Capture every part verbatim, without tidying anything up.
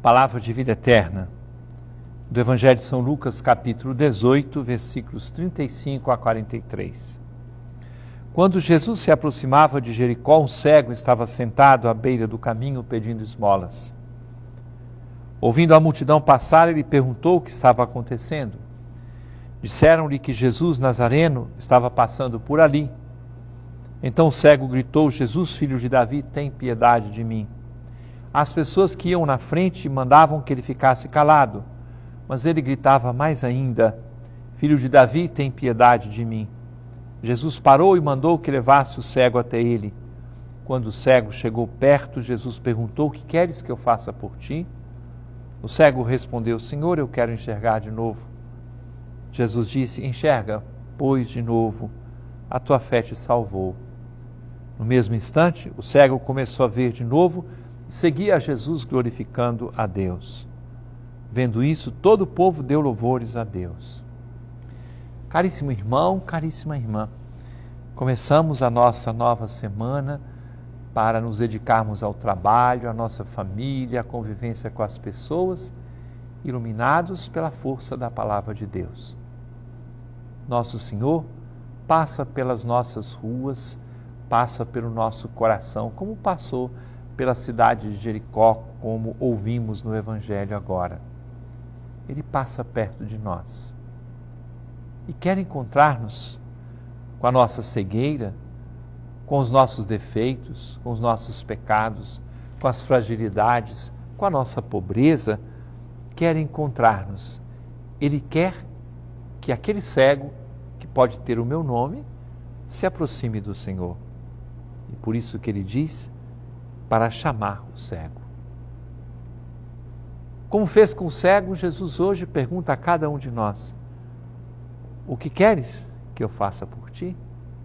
Palavra de vida eterna, do Evangelho de São Lucas, capítulo dezoito, versículos trinta e cinco a quarenta e três. Quando Jesus se aproximava de Jericó, um cego estava sentado à beira do caminho pedindo esmolas. Ouvindo a multidão passar, ele perguntou o que estava acontecendo. Disseram-lhe que Jesus Nazareno estava passando por ali. Então o cego gritou: Jesus, filho de Davi, tem piedade de mim. As pessoas que iam na frente mandavam que ele ficasse calado, mas ele gritava mais ainda: Filho de Davi, tem piedade de mim. Jesus parou e mandou que levasse o cego até ele. Quando o cego chegou perto, Jesus perguntou: que queres que eu faça por ti? O cego respondeu: Senhor, eu quero enxergar de novo. Jesus disse: enxerga, pois, de novo, a tua fé te salvou. No mesmo instante, o cego começou a ver de novo e seguia a Jesus glorificando a Deus. Vendo isso, todo o povo deu louvores a Deus. Caríssimo irmão, caríssima irmã, começamos a nossa nova semana para nos dedicarmos ao trabalho, à nossa família, à convivência com as pessoas, iluminados pela força da Palavra de Deus. Nosso Senhor passa pelas nossas ruas, passa pelo nosso coração, como passou pela cidade de Jericó, como ouvimos no Evangelho agora. Ele passa perto de nós e quer encontrar-nos com a nossa cegueira, com os nossos defeitos, com os nossos pecados, com as fragilidades, com a nossa pobreza. Quer encontrar-nos. Ele quer que aquele cego, que pode ter o meu nome, se aproxime do Senhor. E por isso que ele diz, para chamar o cego. Como fez com o cego, Jesus hoje pergunta a cada um de nós: o que queres que eu faça por ti?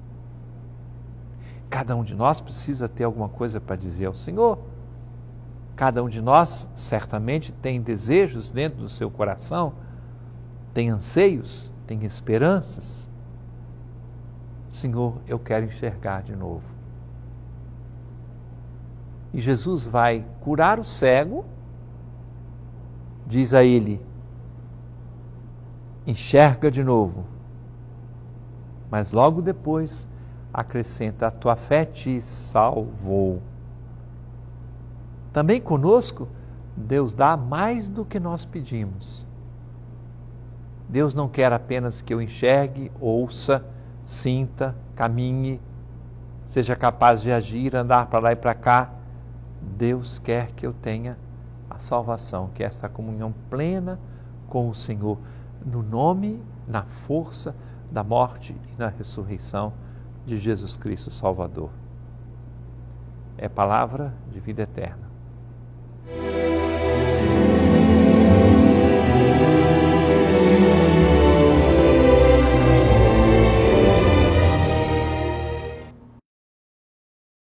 Cada um de nós precisa ter alguma coisa para dizer ao Senhor. Cada um de nós certamente tem desejos dentro do seu coração, tem anseios, tem esperanças. Senhor, eu quero enxergar de novo. E Jesus vai curar o cego, diz a ele: enxerga de novo. Mas logo depois acrescenta: a tua fé te salvou. Também conosco, Deus dá mais do que nós pedimos. Deus não quer apenas que eu enxergue, ouça, sinta, caminhe, seja capaz de agir, andar para lá e para cá. Deus quer que eu tenha a salvação, que é esta comunhão plena com o Senhor, no nome, na força da morte e na ressurreição de Jesus Cristo Salvador. É palavra de vida eterna.